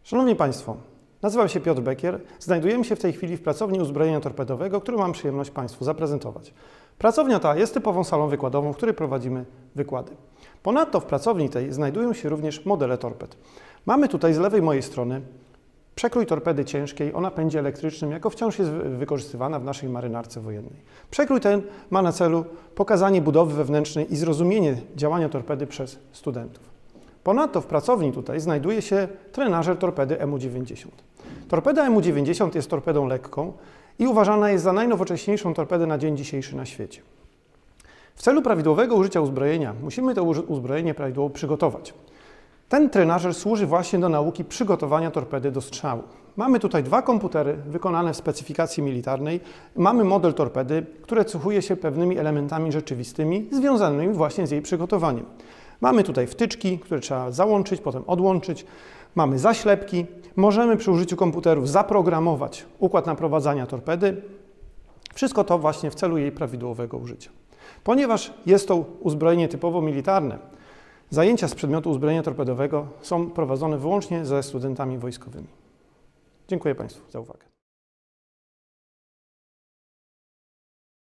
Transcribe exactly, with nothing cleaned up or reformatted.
Szanowni Państwo, nazywam się Piotr Bekier. Znajdujemy się w tej chwili w pracowni uzbrojenia torpedowego, którą mam przyjemność Państwu zaprezentować. Pracownia ta jest typową salą wykładową, w której prowadzimy wykłady. Ponadto w pracowni tej znajdują się również modele torped. Mamy tutaj z lewej mojej strony przekrój torpedy ciężkiej o napędzie elektrycznym, jako wciąż jest wykorzystywana w naszej marynarce wojennej. Przekrój ten ma na celu pokazanie budowy wewnętrznej i zrozumienie działania torpedy przez studentów. Ponadto w pracowni tutaj znajduje się trenażer torpedy M U dziewięćdziesiąt. Torpeda M U dziewięćdziesiąt jest torpedą lekką i uważana jest za najnowocześniejszą torpedę na dzień dzisiejszy na świecie. W celu prawidłowego użycia uzbrojenia musimy to uzbrojenie prawidłowo przygotować. Ten trenażer służy właśnie do nauki przygotowania torpedy do strzału. Mamy tutaj dwa komputery wykonane w specyfikacji militarnej. Mamy model torpedy, który cechuje się pewnymi elementami rzeczywistymi związanymi właśnie z jej przygotowaniem. Mamy tutaj wtyczki, które trzeba załączyć, potem odłączyć. Mamy zaślepki. Możemy przy użyciu komputerów zaprogramować układ naprowadzania torpedy. Wszystko to właśnie w celu jej prawidłowego użycia. Ponieważ jest to uzbrojenie typowo militarne, zajęcia z przedmiotu uzbrojenia torpedowego są prowadzone wyłącznie ze studentami wojskowymi. Dziękuję Państwu za uwagę.